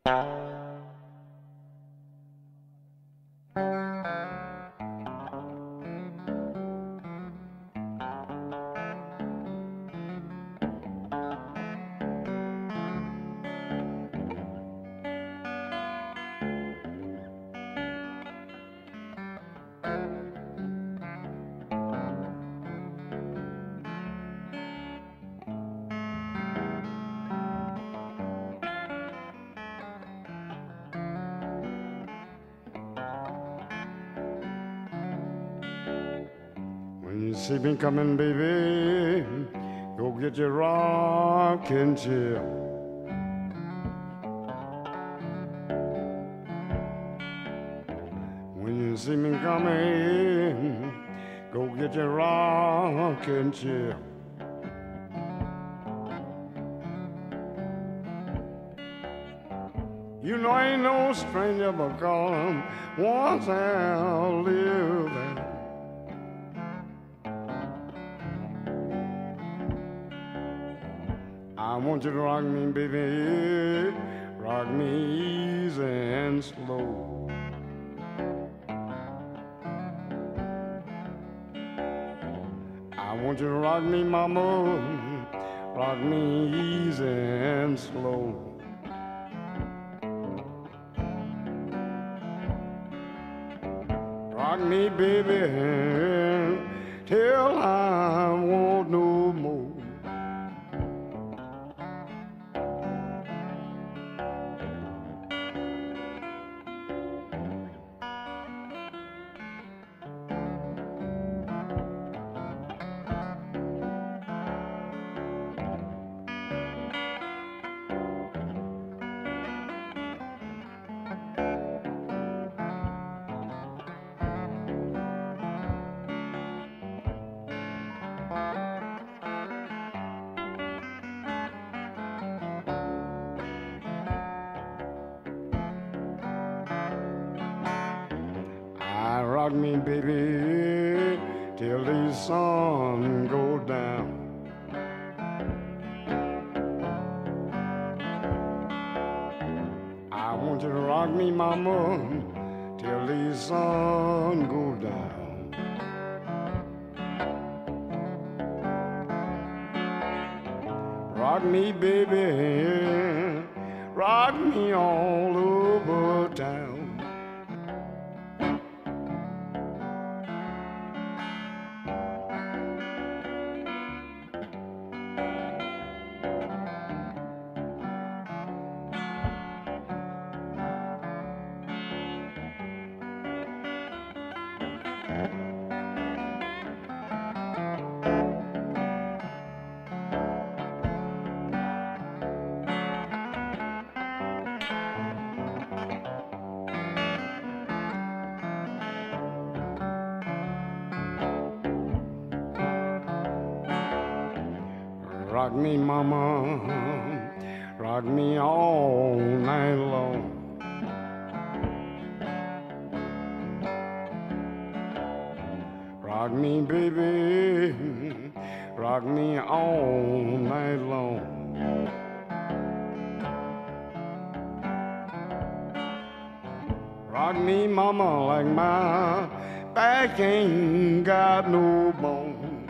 When you see me coming, baby, go get your rocking chair. When you see me coming, go get your rocking chair. You know I ain't no stranger because once I'll live there. I want you to rock me, baby, rock me easy and slow. I want you to rock me, mama, rock me easy and slow. Rock me, baby, till I want no more. Rock me, baby, till the sun go down. I want you to rock me, mama, till the sun go down. Rock me, baby, rock me all over town. Rock me, mama, rock me all night long. Rock me, baby, rock me all night long. Rock me, mama, like my back ain't got no bone.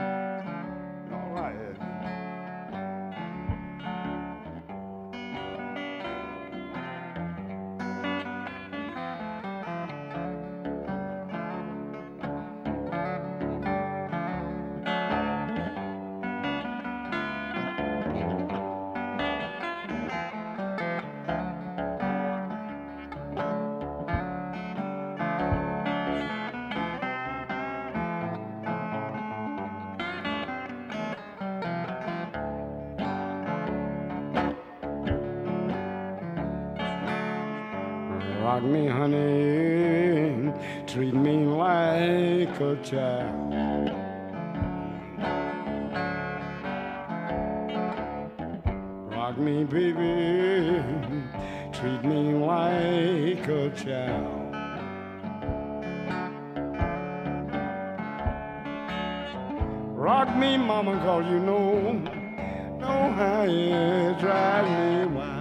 Rock me, honey, treat me like a child. Rock me, baby, treat me like a child. Rock me, mama, 'cause you know how it drives me wild.